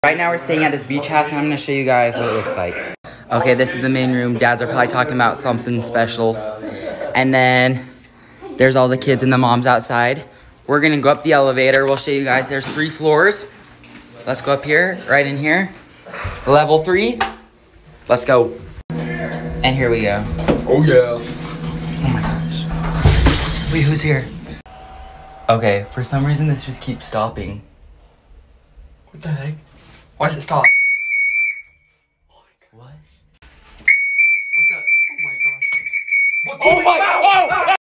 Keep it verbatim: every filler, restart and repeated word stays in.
Right now we're staying at this beach house and I'm gonna show you guys what it looks like. Okay, this is the main room. Dads are probably talking about something special. And then there's all the kids and the moms outside. We're gonna go up the elevator. We'll show you guys. There's three floors. Let's go up here, right in here. Level three. Let's go. And here we go. Oh yeah. Oh my gosh. Wait, who's here? Okay, for some reason this just keeps stopping. What the heck? Why does it stop? What? What the? Oh my gosh. What the? Oh my! Oh!